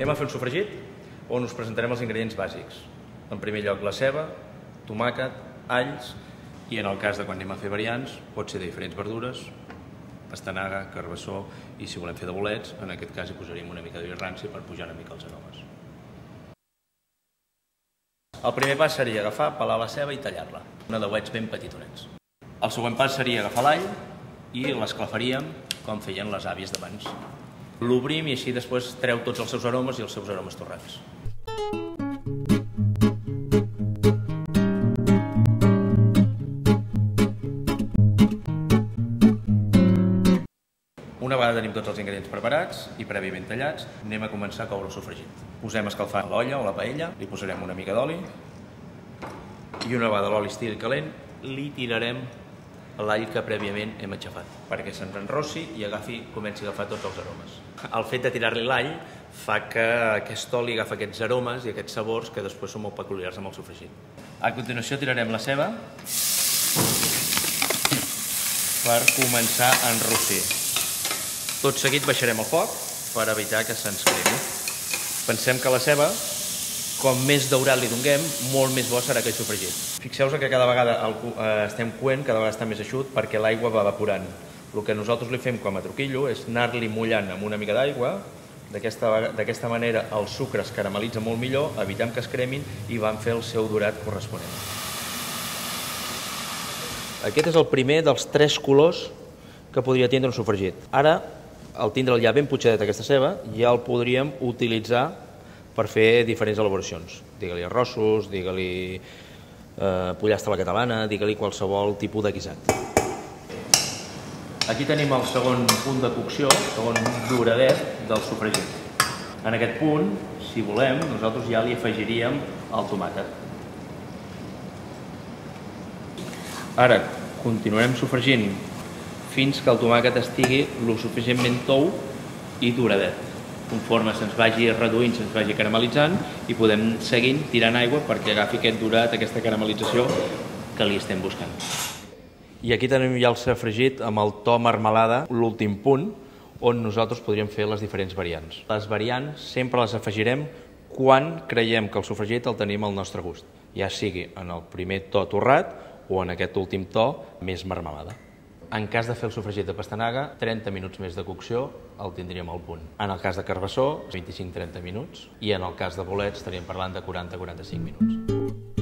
Anem a fer un sofregit on us presentarem els ingredients bàsics. En primer lloc la ceba, tomàquet, alls i en el cas de quan anem a fer variants pot ser de diferents verdures, pastanaga, carbassó i si volem fer de bolets, en aquest cas hi posaríem una mica de vi ranci per pujar una mica els aromes. El primer pas seria agafar, pelar la ceba i tallar-la, una de uets ben petitonets. El següent pas seria agafar l'all i l'esclafaríem com feien les àvies d'abans. L'obrim i així després treu tots els seus aromes i els seus aromes torrats. Una vegada tenim tots els ingredients preparats i prèviament tallats, anem a començar a coure el sofregit. Posem a escalfar l'olla o la paella, li posarem una mica d'oli i una vegada l'oli estigui calent, li tirarem l'all que prèviament hem aixafat perquè se'ns enrossi i comenci a agafar tots els aromes. El fet de tirar-li l'all fa que aquest oli agafi aquests aromes i aquests sabors que després són molt peculiars amb el sofregit. A continuació tirarem la ceba per començar a enrossir. Tot seguit baixarem el foc per evitar que se'ns cremi. Pensem que la ceba, com més daurat li donem, molt més bo serà aquell sofregit. Fixeu-vos que cada vegada estem coent, cada vegada està més eixut perquè l'aigua va evaporant. El que nosaltres li fem com a truquillo és anar-li mullant amb una mica d'aigua. D'aquesta manera el sucre es caramelitza molt millor, evitem que es cremin i van fer el seu dorat corresponent. Aquest és el primer dels 3 colors que podria tindre un sofregit. Ara, al tindre'l ja ben potxadet aquesta ceba, ja el podríem utilitzar per fer diferents elaboracions. Digue-li arrossos, digue-li pollastre a la catalana, digue-li qualsevol tipus de guisat. Aquí tenim el segon punt de cocció, el segon doradet del sofregit. En aquest punt, si volem, nosaltres ja li afegiríem el tomàquet. Ara continuarem sofregint fins que el tomàquet estigui lo suficientment tou i doradet. Conforme se'ns vagi reduint, se'ns vagi caramelitzant i podem seguir tirant aigua perquè agafi aquest dorat, aquesta caramelització que li estem buscant. I aquí tenim ja el sofregit amb el to marmelada, l'últim punt, on nosaltres podríem fer les diferents variants. Les variants sempre les afegirem quan creiem que el sofregit el tenim al nostre gust, ja sigui en el primer to torrat o en aquest últim to més marmelada. En cas de fer el sofregit de pastanaga, 30 minuts més de cocció el tindríem al punt. En el cas de carbassó, 25-30 minuts i en el cas de bolets estaríem parlant de 40-45 minuts.